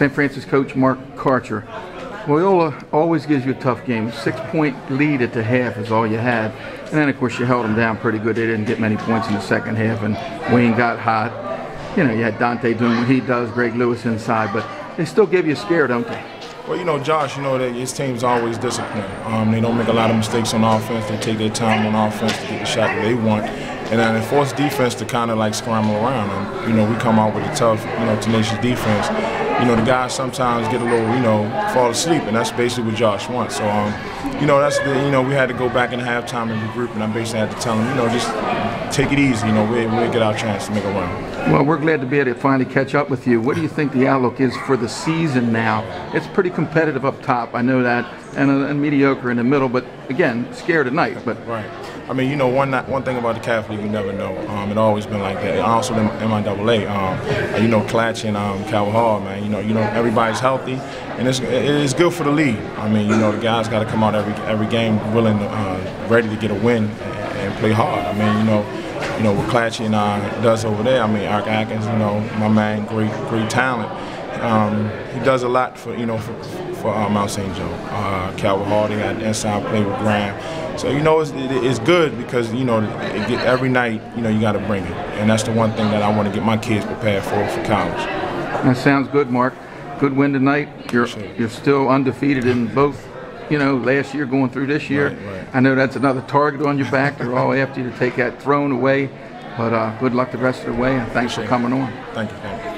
St. Francis coach Mark Karcher. Loyola always gives you a tough game. 6-point lead at the half is all you had. And then, of course, you held them down pretty good. They didn't get many points in the second half, and Wayne got hot. You know, you had Dante doing what he does, Greg Lewis inside, but they still give you a scare, don't they? Well, you know, Josh, you know that his team's always disciplined. They don't make a lot of mistakes on offense. They take their time on offense to get the shot that they want. And then they force defense to kind of like scramble around. And, you know, we come out with a tough, you know, tenacious defense. You know, the guys sometimes get a little, you know, fall asleep, and that's basically what Josh wants. So, you know, that's the, you know, we had to go back in halftime and regroup, and I basically had to tell him, you know, just take it easy. You know, we'll get our chance to make a run. Well, we're glad to be able to finally catch up with you. What do you think the outlook is for the season now? It's pretty competitive up top, I know that, and mediocre in the middle, but again, scared at night. But right. I mean, you know, one thing about the Catholic League, you never know. It always been like that. And also the MIAA, you know, Clatchy and Calvert Hall, man. You know, everybody's healthy, and it is good for the league. I mean, you know, the guys got to come out every game willing, ready to get a win and play hard. I mean, you know what Clatchy and does over there. I mean, Eric Atkins, you know, my man, great talent. He does a lot for Mount St. Joe. Calvert Hall, they got inside play with Graham. So, you know, it's good because, you know, every night, you know, you got to bring it. And that's the one thing that I want to get my kids prepared for college. That sounds good, Mark. Good win tonight. You're still undefeated in both, you know, last year going through this year. Right. I know that's another target on your back. They're all after you to take that throne away. But good luck the rest of the way, and thanks for coming on. Thank you.